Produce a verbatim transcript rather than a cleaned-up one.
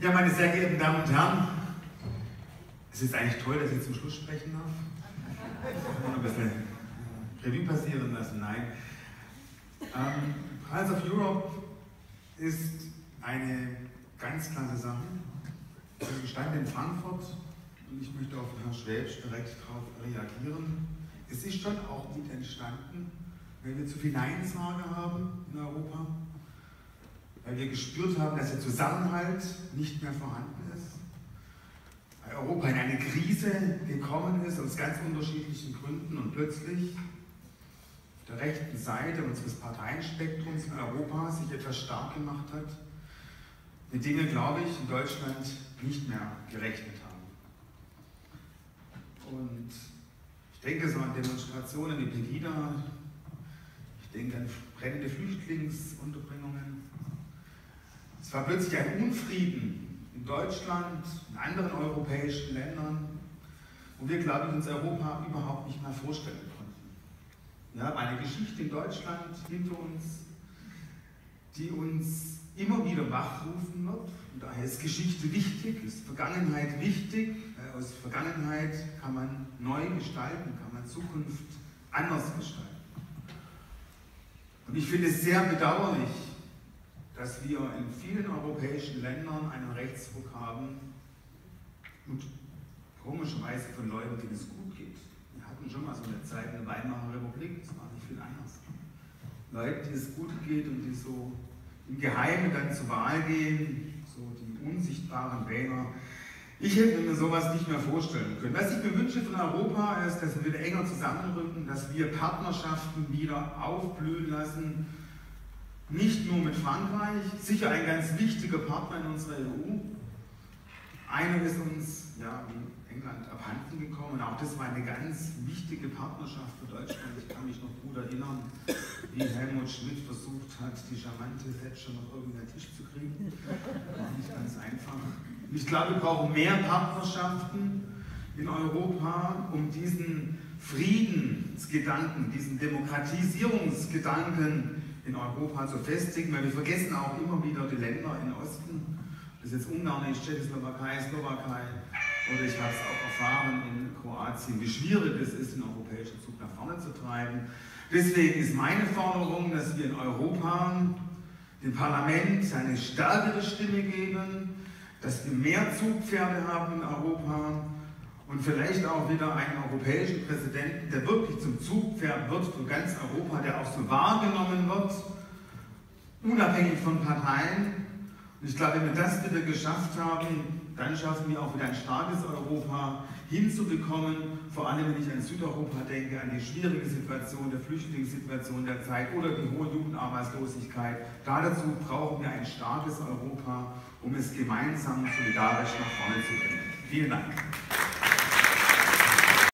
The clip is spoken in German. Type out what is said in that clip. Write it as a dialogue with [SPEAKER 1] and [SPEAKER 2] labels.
[SPEAKER 1] Ja, meine sehr geehrten Damen und Herren, es ist eigentlich toll, dass ich zum Schluss sprechen darf. Ich ein bisschen Revue passieren lassen. Nein. Ähm, Pulse of Europe ist eine ganz klasse Sache. Sie stand in Frankfurt und ich möchte auf Herrn Schwäbsch direkt darauf reagieren. Es ist schon auch mit entstanden, weil wir zu viel Neinsager haben in Europa, weil wir gespürt haben, dass der Zusammenhalt nicht mehr vorhanden ist, weil Europa in eine Krise gekommen ist aus ganz unterschiedlichen Gründen und plötzlich auf der rechten Seite unseres Parteienspektrums in Europa sich etwas stark gemacht hat, mit dem wir, glaube ich, in Deutschland nicht mehr gerechnet haben. Und ich denke so an Demonstrationen wie Pegida, ich denke an brennende Flüchtlingsunterbringungen. Es war plötzlich ein Unfrieden in Deutschland, in anderen europäischen Ländern, wo wir, glaube ich, uns Europa überhaupt nicht mehr vorstellen konnten. Wir haben eine Geschichte in Deutschland hinter uns, die uns immer wieder wachrufen wird. Und daher ist Geschichte wichtig, ist Vergangenheit wichtig. Aus Vergangenheit kann man neu gestalten, kann man Zukunft anders gestalten. Und ich finde es sehr bedauerlich, dass wir in vielen europäischen Ländern einen Rechtsruck haben und komischerweise von Leuten, denen es gut geht. Wir hatten schon mal so eine Zeit in der Weimarer Republik, das war nicht viel anders. Leute, denen es gut geht und die so im Geheimen dann zur Wahl gehen, so die unsichtbaren Wähler. Ich hätte mir sowas nicht mehr vorstellen können. Was ich mir wünsche von Europa ist, dass wir wieder enger zusammenrücken, dass wir Partnerschaften wieder aufblühen lassen, nicht nur mit Frankreich, sicher ein ganz wichtiger Partner in unserer E U. Einer ist uns, ja, wie England abhanden gekommen, auch das war eine ganz wichtige Partnerschaft für Deutschland. Ich kann mich noch gut erinnern, wie Helmut Schmidt versucht hat, die charmante Thatcher noch irgendwie an den Tisch zu kriegen. War nicht ganz einfach. Ich glaube, wir brauchen mehr Partnerschaften in Europa, um diesen Friedensgedanken, diesen Demokratisierungsgedanken in Europa zu festigen, weil wir vergessen auch immer wieder die Länder im Osten, das ist jetzt Ungarn, ist Tschechoslowakei, Slowakei, oder ich habe es auch erfahren in Kroatien, wie schwierig es ist, den europäischen Zug nach vorne zu treiben. Deswegen ist meine Forderung, dass wir in Europa dem Parlament eine stärkere Stimme geben, dass wir mehr Zugpferde haben in Europa und vielleicht auch wieder einen europäischen Präsidenten, der wirklich zum Zugpferd wird für ganz Europa, der auch so wahrgenommen wird, unabhängig von Parteien. Und ich glaube, wenn wir das wieder geschafft haben, dann schaffen wir auch wieder ein starkes Europa hinzubekommen, vor allem wenn ich an Südeuropa denke, an die schwierige Situation der Flüchtlingssituation der Zeit oder die hohe Jugendarbeitslosigkeit. Dazu brauchen wir ein starkes Europa, um es gemeinsam solidarisch nach vorne zu bringen. Vielen Dank.